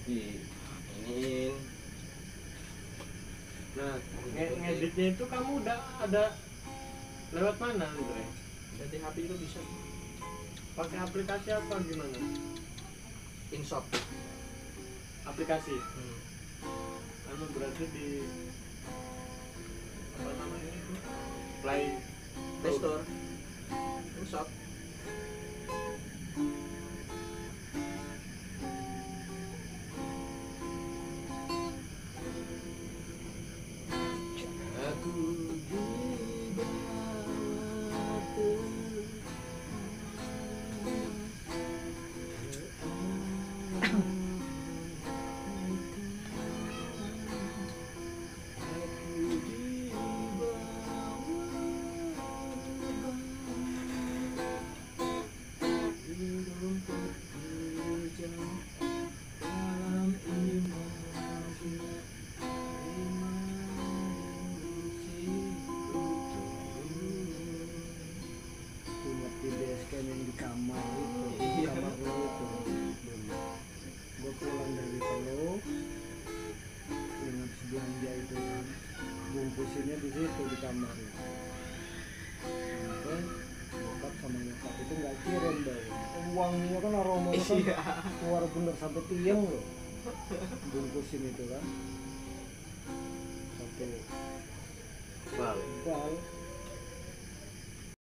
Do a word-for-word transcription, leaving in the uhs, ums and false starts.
di iniin. Nah, nge- ngeditnya itu kamu udah ada lewat mana, Andre? Dari H P itu bisa. Pakai aplikasi apa gimana? InShot. Aplikasi. Hmm. Anu berarti di apa namanya itu? Play Play Store. InShot. Aku dibawa ke Ingat di base camp yang di kamar itu, Iya. kamar gue itu dulu. Gue pulang dari Teluk, yang habis belanja itu kan, bungkusinnya di situ di kamar itu. Sampai bokap sama nyokap itu nggak kirim dong. Uangnya kan aromanya kan Iya. keluar bener sampai tiang loh. Bungkusin itu kan, satu bal. bal.